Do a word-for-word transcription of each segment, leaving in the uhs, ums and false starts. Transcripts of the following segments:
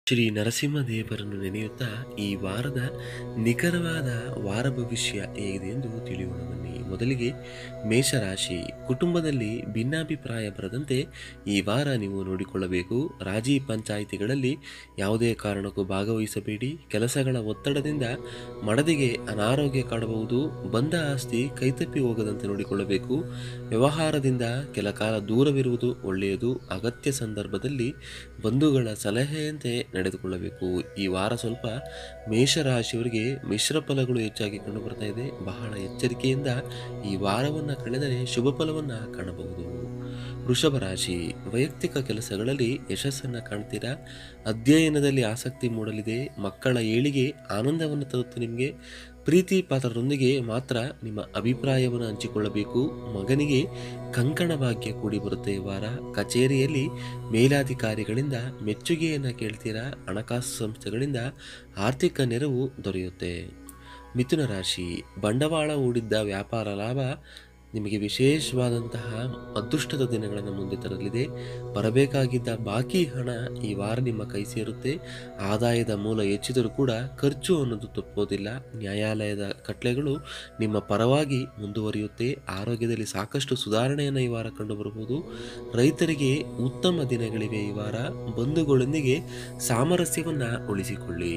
ಶ್ರೀ ನರಸಿಂಹದೇವರನ್ನು ನೆನೆಯುತ್ತಾ ಈ ವಾರದ ನಿಖರವಾದ ವಾರ ಭವಿಷ್ಯ ಹೇಗಿದೆ ಎಂದು ತಿಳಿಯೋಣ ಬನ್ನಿ. ಮೊದಲಿಗೆ ಮೇಷರಾಶಿ. ಕುಟುಂಬದಲ್ಲಿ ಭಿನ್ನಾಭಿಪ್ರಾಯ ಬರದಂತೆ ಈ ವಾರ ನೀವು ನೋಡಿಕೊಳ್ಳಬೇಕು. ರಾಜಿ ಪಂಚಾಯಿತಿಗಳಲ್ಲಿ ಯಾವುದೇ ಕಾರಣಕ್ಕೂ ಭಾಗವಹಿಸಬೇಡಿ. ಕೆಲಸಗಳ ಒತ್ತಡದಿಂದ ಮಡದಿಗೆ ಅನಾರೋಗ್ಯ ಕಾಡಬಹುದು. ಬಂದ ಆಸ್ತಿ ಕೈತಪ್ಪಿ ಹೋಗದಂತೆ ನೋಡಿಕೊಳ್ಳಬೇಕು. ವ್ಯವಹಾರದಿಂದ ಕೆಲ ಕಾಲ ದೂರವಿರುವುದು ಒಳ್ಳೆಯದು. ಅಗತ್ಯ ಸಂದರ್ಭದಲ್ಲಿ ಬಂಧುಗಳ ಸಲಹೆಯಂತೆ ನಡೆದುಕೊಳ್ಳಬೇಕು. ಈ ವಾರ ಸ್ವಲ್ಪ ಮೇಷರಾಶಿಯವರಿಗೆ ಮಿಶ್ರ ಫಲಗಳು ಹೆಚ್ಚಾಗಿ ಕಂಡು ಬರ್ತಾ ಇದೆ. ಬಹಳ ಎಚ್ಚರಿಕೆಯಿಂದ ಈ ವಾರವನ್ನು ಕಳೆದರೆ ಶುಭ ಫಲವನ್ನು ಕಾಣಬಹುದು. ವೃಷಭ ರಾಶಿ. ವೈಯಕ್ತಿಕ ಕೆಲಸಗಳಲ್ಲಿ ಯಶಸ್ಸನ್ನು ಕಾಣ್ತೀರಾ. ಅಧ್ಯಯನದಲ್ಲಿ ಆಸಕ್ತಿ ಮೂಡಲಿದೆ. ಮಕ್ಕಳ ಏಳಿಗೆ ಆನಂದವನ್ನು ತರುತ್ತೆ ನಿಮಗೆ. ಪ್ರೀತಿ ಪಾತ್ರರೊಂದಿಗೆ ಮಾತ್ರ ನಿಮ್ಮ ಅಭಿಪ್ರಾಯವನ್ನು ಹಂಚಿಕೊಳ್ಳಬೇಕು. ಮಗನಿಗೆ ಕಂಕಣ ಭಾಗ್ಯ ಕೂಡಿ ಬರುತ್ತೆ ಈ ವಾರ. ಕಚೇರಿಯಲ್ಲಿ ಮೇಲಾಧಿಕಾರಿಗಳಿಂದ ಮೆಚ್ಚುಗೆಯನ್ನು ಕೇಳ್ತೀರಾ. ಹಣಕಾಸು ಸಂಸ್ಥೆಗಳಿಂದ ಆರ್ಥಿಕ ನೆರವು ದೊರೆಯುತ್ತೆ. ಮಿಥುನ ರಾಶಿ. ಬಂಡವಾಳ ಹೂಡಿದ್ದ ವ್ಯಾಪಾರ ಲಾಭ ನಿಮಗೆ ವಿಶೇಷವಾದಂತಹ ಅದೃಷ್ಟದ ದಿನಗಳನ್ನು ಮುಂದೆ ತರಲಿದೆ. ಬರಬೇಕಾಗಿದ್ದ ಬಾಕಿ ಹಣ ಈ ವಾರ ನಿಮ್ಮ ಕೈ ಸೇರುತ್ತೆ. ಆದಾಯದ ಮೂಲ ಹೆಚ್ಚಿದರೂ ಕೂಡ ಖರ್ಚು ಅನ್ನೋದು ತಪ್ಪೋದಿಲ್ಲ. ನ್ಯಾಯಾಲಯದ ಕಟ್ಲೆಗಳು ನಿಮ್ಮ ಪರವಾಗಿ ಮುಂದುವರಿಯುತ್ತೆ. ಆರೋಗ್ಯದಲ್ಲಿ ಸಾಕಷ್ಟು ಸುಧಾರಣೆಯನ್ನು ಈ ವಾರ ಕಂಡುಬರಬಹುದು. ರೈತರಿಗೆ ಉತ್ತಮ ದಿನಗಳಿವೆ ಈ ವಾರ. ಬಂಧುಗಳೊಂದಿಗೆ ಸಾಮರಸ್ಯವನ್ನು ಉಳಿಸಿಕೊಳ್ಳಿ.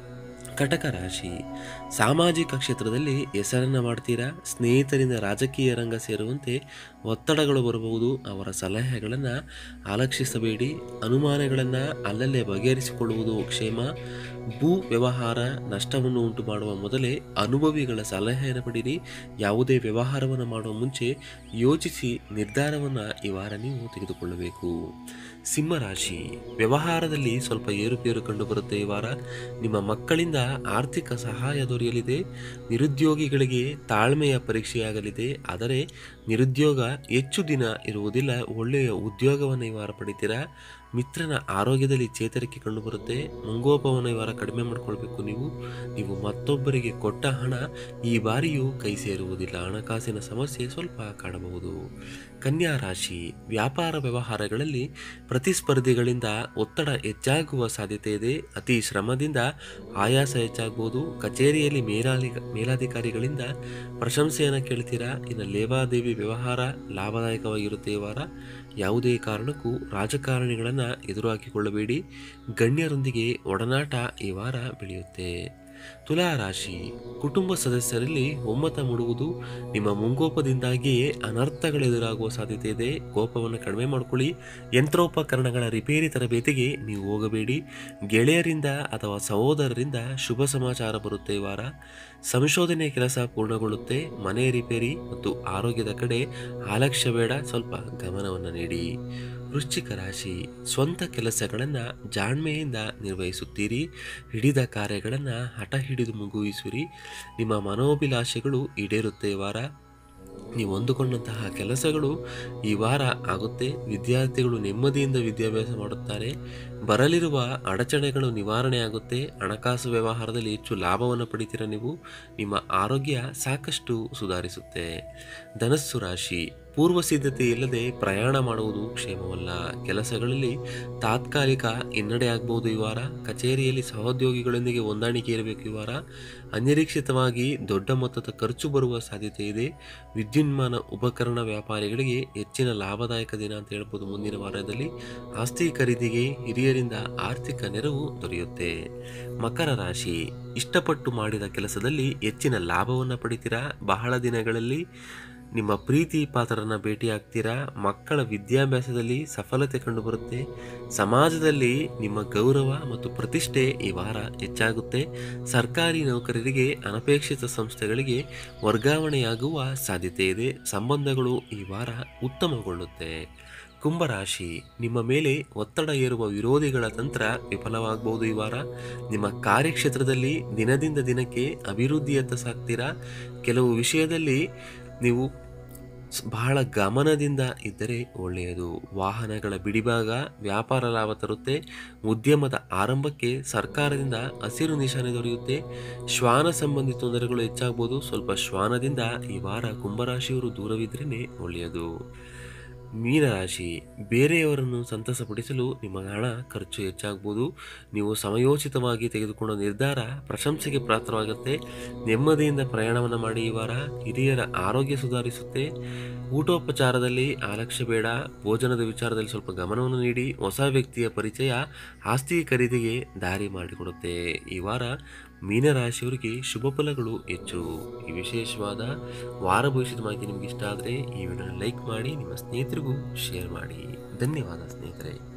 ಕಟಕ ರಾಶಿ. ಸಾಮಾಜಿಕ ಕ್ಷೇತ್ರದಲ್ಲಿ ಹೆಸರನ್ನು ಮಾಡ್ತೀರಾ. ಸ್ನೇಹಿತರಿಂದ ರಾಜಕೀಯ ರಂಗ ಸೇರುವಂತೆ ಒತ್ತಡಗಳು ಬರಬಹುದು. ಅವರ ಸಲಹೆಗಳನ್ನು ಆಲಕ್ಷಿಸಬೇಡಿ. ಅನುಮಾನಗಳನ್ನು ಅಲ್ಲಲ್ಲೇ ಬಗೆಹರಿಸಿಕೊಳ್ಳುವುದು ಕ್ಷೇಮ. ಭೂ ವ್ಯವಹಾರ ನಷ್ಟವನ್ನು ಉಂಟು ಮಾಡುವ ಮೊದಲೇ ಅನುಭವಿಗಳ ಸಲಹೆಯನ್ನು ಪಡೀರಿ. ಯಾವುದೇ ವ್ಯವಹಾರವನ್ನು ಮಾಡುವ ಮುಂಚೆ ಯೋಚಿಸಿ ನಿರ್ಧಾರವನ್ನು ಈ ವಾರ ನೀವು ತೆಗೆದುಕೊಳ್ಳಬೇಕು. ಸಿಂಹರಾಶಿ. ವ್ಯವಹಾರದಲ್ಲಿ ಸ್ವಲ್ಪ ಏರುಪೇರು ಕಂಡುಬರುತ್ತೆ ಈ ವಾರ. ನಿಮ್ಮ ಮಕ್ಕಳಿಂದ ಆರ್ಥಿಕ ಸಹಾಯ ದೊರೆಯಲಿದೆ. ನಿರುದ್ಯೋಗಿಗಳಿಗೆ ತಾಳ್ಮೆಯ ಪರೀಕ್ಷೆಯಾಗಲಿದೆ. ಆದರೆ ನಿರುದ್ಯೋಗ ಹೆಚ್ಚು ದಿನ ಇರುವುದಿಲ್ಲ. ಒಳ್ಳೆಯ ಉದ್ಯೋಗವನ್ನು ಈ ವಾರ ಪಡಿತೀರಾ. ಮಿತ್ರನ ಆರೋಗ್ಯದಲ್ಲಿ ಚೇತರಿಕೆ ಕಂಡುಬರುತ್ತೆ. ಮುಂಗೋಪವನ್ನು ಈ ವಾರ ಕಡಿಮೆ ಮಾಡಿಕೊಳ್ಬೇಕು. ನೀವು ನೀವು ಮತ್ತೊಬ್ಬರಿಗೆ ಕೊಟ್ಟ ಹಣ ಈ ಬಾರಿಯೂ ಕೈ ಸೇರುವುದಿಲ್ಲ. ಹಣಕಾಸಿನ ಸಮಸ್ಯೆ ಸ್ವಲ್ಪ ಕಾಣಬಹುದು. ಕನ್ಯಾ ರಾಶಿ. ವ್ಯಾಪಾರ ವ್ಯವಹಾರಗಳಲ್ಲಿ ಪ್ರತಿಸ್ಪರ್ಧಿಗಳಿಂದ ಒತ್ತಡ ಹೆಚ್ಚಾಗುವ ಸಾಧ್ಯತೆ ಇದೆ. ಅತಿ ಶ್ರಮದಿಂದ ಆಯಾಸ ಹೆಚ್ಚಾಗಬಹುದು. ಕಚೇರಿಯಲ್ಲಿ ಮೇಲಾಧಿ ಮೇಲಾಧಿಕಾರಿಗಳಿಂದ ಪ್ರಶಂಸೆಯನ್ನು ಕೇಳ್ತೀರಾ. ಇನ್ನು ಲೇವಾದೇವಿ ವ್ಯವಹಾರ ಲಾಭದಾಯಕವಾಗಿರುತ್ತೆ ಈ ವಾರ. ಯಾವುದೇ ಕಾರಣಕ್ಕೂ ರಾಜಕಾರಣಿಗಳನ್ನು ಎದುರು ಹಾಕಿಕೊಳ್ಳಬೇಡಿ. ಗಣ್ಯರೊಂದಿಗೆ ಒಡನಾಟ ಈ ವಾರ ಬೆಳೆಯುತ್ತೆ. ತುಲಾ ರಾಶಿ. ಕುಟುಂಬ ಸದಸ್ಯರಲ್ಲಿ ಒಮ್ಮತ ಮೂಡುವುದು. ನಿಮ್ಮ ಮುಂಗೋಪದಿಂದಾಗಿಯೇ ಅನರ್ಥಗಳು ಎದುರಾಗುವ ಸಾಧ್ಯತೆ ಇದೆ. ಕೋಪವನ್ನು ಕಡಿಮೆ ಮಾಡಿಕೊಳ್ಳಿ. ಯಂತ್ರೋಪಕರಣಗಳ ರಿಪೇರಿ ತರಬೇತಿಗೆ ನೀವು ಹೋಗಬೇಡಿ. ಗೆಳೆಯರಿಂದ ಅಥವಾ ಸಹೋದರರಿಂದ ಶುಭ ಸಮಾಚಾರ ಬರುತ್ತೆ ಈ ವಾರ. ಸಂಶೋಧನೆ ಕೆಲಸ ಪೂರ್ಣಗೊಳ್ಳುತ್ತೆ. ಮನೆ ರಿಪೇರಿ ಮತ್ತು ಆರೋಗ್ಯದ ಕಡೆ ಆಲಕ್ಷ್ಯ ಬೇಡ. ಸ್ವಲ್ಪ ಗಮನವನ್ನು ನೀಡಿ. ವೃಶ್ಚಿಕ ರಾಶಿ. ಸ್ವಂತ ಕೆಲಸಗಳನ್ನು ಜಾಣ್ಮೆಯಿಂದ ನಿರ್ವಹಿಸುತ್ತೀರಿ. ಹಿಡಿದ ಕಾರ್ಯಗಳನ್ನು ಹಠ ಹಿಡಿದು ಮುಗಿಸುವಿರಿ. ನಿಮ್ಮ ಮನೋಭಿಲಾಷೆಗಳು ಈಡೇರುತ್ತೆ ಈ ವಾರ. ನೀವು ಅಂದುಕೊಂಡಂತಹ ಕೆಲಸಗಳು ಈ ವಾರ ಆಗುತ್ತೆ. ವಿದ್ಯಾರ್ಥಿಗಳು ನೆಮ್ಮದಿಯಿಂದ ವಿದ್ಯಾಭ್ಯಾಸ ಮಾಡುತ್ತಾರೆ. ಬರಲಿರುವ ಅಡಚಣೆಗಳು ನಿವಾರಣೆ ಆಗುತ್ತೆ. ಹಣಕಾಸು ವ್ಯವಹಾರದಲ್ಲಿ ಹೆಚ್ಚು ಲಾಭವನ್ನು ಪಡಿತೀರ ನೀವು. ನಿಮ್ಮ ಆರೋಗ್ಯ ಸಾಕಷ್ಟು ಸುಧಾರಿಸುತ್ತೆ. ಧನಸ್ಸು ರಾಶಿ. ಪೂರ್ವ ಸಿದ್ಧತೆ ಇಲ್ಲದೆ ಪ್ರಯಾಣ ಮಾಡುವುದು ಕ್ಷೇಮವಲ್ಲ. ಕೆಲಸಗಳಲ್ಲಿ ತಾತ್ಕಾಲಿಕ ಹಿನ್ನಡೆ ಆಗಬಹುದು ಈ ವಾರ. ಕಚೇರಿಯಲ್ಲಿ ಸಹೋದ್ಯೋಗಿಗಳೊಂದಿಗೆ ಹೊಂದಾಣಿಕೆ ಇರಬೇಕು ಈ ವಾರ. ಅನಿರೀಕ್ಷಿತವಾಗಿ ದೊಡ್ಡ ಮೊತ್ತದ ಖರ್ಚು ಬರುವ ಸಾಧ್ಯತೆ ಇದೆ. ವಿದ್ಯುನ್ಮಾನ ಉಪಕರಣ ವ್ಯಾಪಾರಿಗಳಿಗೆ ಹೆಚ್ಚಿನ ಲಾಭದಾಯಕ ದಿನ ಅಂತ ಹೇಳ್ಬೋದು ಮುಂದಿನ ವಾರದಲ್ಲಿ. ಆಸ್ತಿ ಖರೀದಿಗೆ ಹಿರಿಯರಿಂದ ಆರ್ಥಿಕ ನೆರವು ದೊರೆಯುತ್ತೆ. ಮಕರ ರಾಶಿ. ಇಷ್ಟಪಟ್ಟು ಮಾಡಿದ ಕೆಲಸದಲ್ಲಿ ಹೆಚ್ಚಿನ ಲಾಭವನ್ನು ಪಡಿತೀರಾ. ಬಹಳ ದಿನಗಳಲ್ಲಿ ನಿಮ್ಮ ಪ್ರೀತಿ ಪಾತ್ರರನ್ನ ಭೇಟಿಯಾಗ್ತೀರಾ. ಮಕ್ಕಳ ವಿದ್ಯಾಭ್ಯಾಸದಲ್ಲಿ ಸಫಲತೆ ಕಂಡುಬರುತ್ತೆ. ಸಮಾಜದಲ್ಲಿ ನಿಮ್ಮ ಗೌರವ ಮತ್ತು ಪ್ರತಿಷ್ಠೆ ಈ ವಾರ ಹೆಚ್ಚಾಗುತ್ತೆ. ಸರ್ಕಾರಿ ನೌಕರರಿಗೆ ಅನಪೇಕ್ಷಿತ ಸಂಸ್ಥೆಗಳಿಗೆ ವರ್ಗಾವಣೆಯಾಗುವ ಸಾಧ್ಯತೆ ಇದೆ. ಸಂಬಂಧಗಳು ಈ ವಾರ ಉತ್ತಮಗೊಳ್ಳುತ್ತೆ. ಕುಂಭರಾಶಿ. ನಿಮ್ಮ ಮೇಲೆ ಒತ್ತಡ ಏರುವ ವಿರೋಧಿಗಳ ತಂತ್ರ ವಿಫಲವಾಗಬಹುದು ಈ ವಾರ. ನಿಮ್ಮ ಕಾರ್ಯಕ್ಷೇತ್ರದಲ್ಲಿ ದಿನದಿಂದ ದಿನಕ್ಕೆ ಅಭಿವೃದ್ಧಿಯತ್ತ ಸಾಗ್ತೀರಾ. ಕೆಲವು ವಿಷಯದಲ್ಲಿ ನೀವು ಬಹಳ ಗಮನದಿಂದ ಇದ್ದರೆ ಒಳ್ಳೆಯದು. ವಾಹನಗಳ ಬಿಡಿಭಾಗ ವ್ಯಾಪಾರ ಲಾಭ ತರುತ್ತೆ. ಉದ್ಯಮದ ಆರಂಭಕ್ಕೆ ಸರ್ಕಾರದಿಂದ ಹಸಿರು ನಿಶಾನೆ ದೊರೆಯುತ್ತೆ. ಶ್ವಾನ ಸಂಬಂಧಿ ತೊಂದರೆಗಳು ಹೆಚ್ಚಾಗಬಹುದು. ಸ್ವಲ್ಪ ಶ್ವಾನದಿಂದ ಈ ವಾರ ಕುಂಭರಾಶಿಯವರು ದೂರವಿದ್ರೇ ಒಳ್ಳೆಯದು. ಮೀನರಾಶಿ, ಬೇರೆಯವರನ್ನು ಸಂತಸಪಡಿಸಲು ನಿಮ್ಮ ಹಣ ಖರ್ಚು ಹೆಚ್ಚಾಗ್ಬೋದು. ನೀವು ಸಮಯೋಚಿತವಾಗಿ ತೆಗೆದುಕೊಂಡ ನಿರ್ಧಾರ ಪ್ರಶಂಸೆಗೆ ಪಾತ್ರವಾಗುತ್ತೆ. ನೆಮ್ಮದಿಯಿಂದ ಪ್ರಯಾಣವನ್ನು ಮಾಡಿ. ಈ ವಾರ ಹಿರಿಯರ ಆರೋಗ್ಯ ಸುಧಾರಿಸುತ್ತೆ. ಊಟೋಪಚಾರದಲ್ಲಿ ಆಲಕ್ಷ್ಯ ಬೇಡ. ಭೋಜನದ ವಿಚಾರದಲ್ಲಿ ಸ್ವಲ್ಪ ಗಮನವನ್ನು ನೀಡಿ. ಹೊಸ ವ್ಯಕ್ತಿಯ ಪರಿಚಯ ಆಸ್ತಿ ಖರೀದಿಗೆ ದಾರಿ ಮಾಡಿಕೊಡುತ್ತೆ. ಈ ವಾರ ಮೀನರಾಶಿಯವರಿಗೆ ಶುಭ ಫಲಗಳು ಹೆಚ್ಚು. ಈ ವಿಶೇಷವಾದ ವಾರ ಭವಿಷ್ಯದ ಮಾಹಿತಿ ನಿಮ್ಗೆ ಇಷ್ಟ ಆದರೆ ಈ ವಿಡಿಯೋನ ಲೈಕ್ ಮಾಡಿ, ನಿಮ್ಮ ಸ್ನೇಹಿತರಿಗೂ ಶೇರ್ ಮಾಡಿ. ಧನ್ಯವಾದ ಸ್ನೇಹಿತರೆ.